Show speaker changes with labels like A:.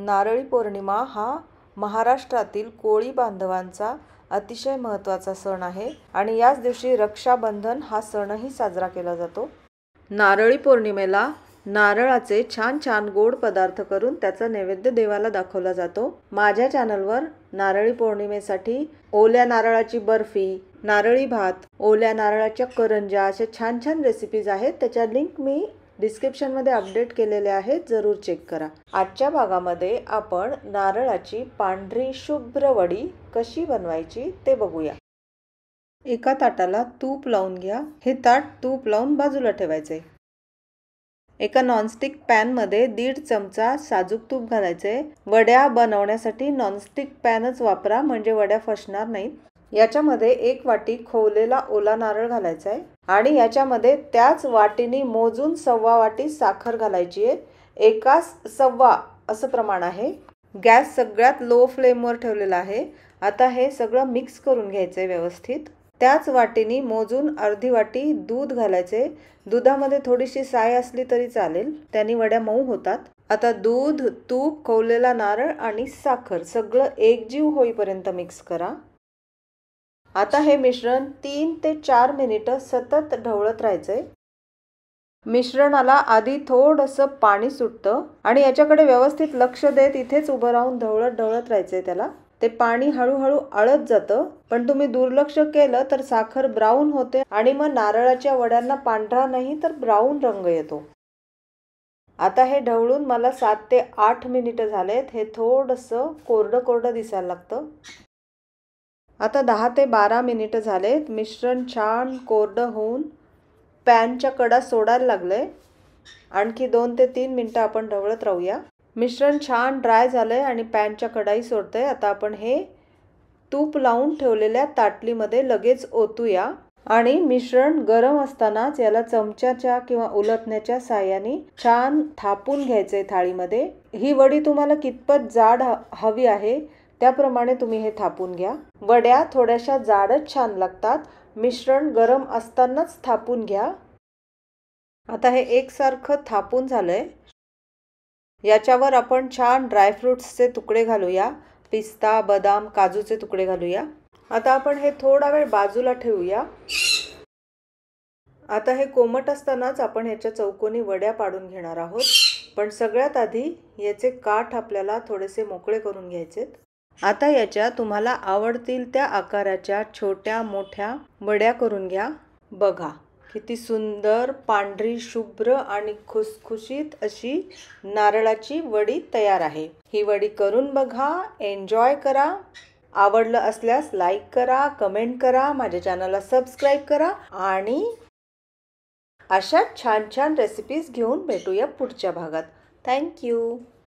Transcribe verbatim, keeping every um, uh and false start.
A: नारळी पौर्णिमा हा महाराष्ट्रातील कोळी बांधवांचा अतिशय महत्त्वाचा सण आहे आणि याच दिवशी रक्षाबंधन हा सणही साजरा केला जातो। नारळी पौर्णिमेला नारळाचे छान छान गोड पदार्थ करून त्याचा नैवेद्य देवाला दाखवला जातो। माझ्या चॅनलवर नारळी पौर्णिमेसाठी ओल्या नारळाची बर्फी, नारळी भात, ओल्या नारळाच्या करंज्या अशा छान छान रेसिपीज आहेत। त्याच्या लिंक मी डिस्क्रिप्शन मध्ये अपडेट केलेले आहेत, जरूर चेक करा। आजच्या भागामध्ये आपण नारळाची पांढरी शुभ्र वडी कशी बनवायची ते बघूया। एका ताटाला तूप लावून घ्या। हे ताट तूप लावून बाजूला ठेवायचे। एका नॉनस्टिक पॅन मध्ये दीड चमचा साजूक तूप घालायचे। वड्या बनवण्यासाठी नॉनस्टिक पॅनच वापरा, म्हणजे वड्या फसणार नाहीत। याच्यामध्ये एक वाटी खोवलेला ओला नारळ घालायचा आहे आणि याच्यामध्ये त्याच वाटीने मोजून सव्वा वाटी साखर घालायची आहे। एकास सव्वा असं प्रमाण आहे। गॅस सगळ्यात लो फ्लेमवर ठेवलेला आहे। आता हे सगळं मिक्स करून घ्यायचंय व्यवस्थित। त्याच वाटीने मोजून अर्धी वाटी दूध घालायचे। दुधामध्ये थोडीशी साय असली तरी चालेल, त्याने वड्या मऊ होतात। आता दूध, तूप, खोवलेला नारळ आणि साखर सगळं एकजीव होईपर्यंत मिक्स करा। आता हे मिश्रण तीन ते चार मिनिटं सतत ढवळत राहायचंय। मिश्रणाला आधी थोडंसं पाणी सुटतं आणि याच्याकडे व्यवस्थित लक्ष देत इथेच उभं राहून ढवळत ढवळत राहायचंय त्याला। ते पाणी हळूहळू आळत जातं, पण तुम्ही दुर्लक्ष केलं तर साखर ब्राऊन होते आणि मग नारळाच्या वड्यांना पांढरा नाही तर ब्राऊन रंग येतो। आता हे ढवळून मला सात ते आठ मिनिटं झालेत। हे थोडंसं कोरडं कोरडं दिसायला लागतं। आता दहा ते बारा मिनिटं झालेत। मिश्रण छान कोरडं होऊन पॅनच्या कडा सोडायला लागलंय। आणखी दोन ते तीन मिनिटं आपण ढवळत राहूया। मिश्रण छान ड्राय झालंय आणि पॅनच्या कडाई सोडतंय। आता आपण हे तूप लावून ठेवलेल्या ताटलीमध्ये लगेच ओतूया आणि मिश्रण गरम असतानाच याला चमच्याच्या किंवा उलटण्याच्या साहाय्याने छान थापून घ्यायचंय थाळीमध्ये। ही वडी तुम्हाला कितपत जाड हवी आहे त्याप्रमाणे तुम्ही हे थापून घ्या। वड्या थोड्याशा जाडच छान लागतात। मिश्रण गरम असतानाच थापून घ्या। आता हे एकसारखं थापून झालंय। याच्यावर आपण छान ड्रायफ्रुट्सचे तुकडे घालूया। पिस्ता, बदाम, काजूचे तुकडे घालूया। आता आपण हे थोडा वेळ बाजूला ठेवूया। आता हे कोमट असतानाच आपण ह्याच्या चौकोनी वड्या पाडून घेणार आहोत, पण सगळ्यात आधी याचे काठ आपल्याला थोडेसे मोकळे करून घ्यायचेत। आता याच्या तुम्हाला आवडतील त्या आकाराच्या छोट्या मोठ्या वड्या करून घ्या। बघा किती सुंदर पांढरी शुभ्र आणि खुसखुशीत अशी नारळाची वडी तयार आहे। ही वडी करून बघा, एन्जॉय करा। आवडलं असल्यास लाईक करा, कमेंट करा, माझ्या चॅनलला सबस्क्राईब करा आणि अशा छान छान रेसिपीज घेऊन भेटूया पुढच्या भागात। Thank you.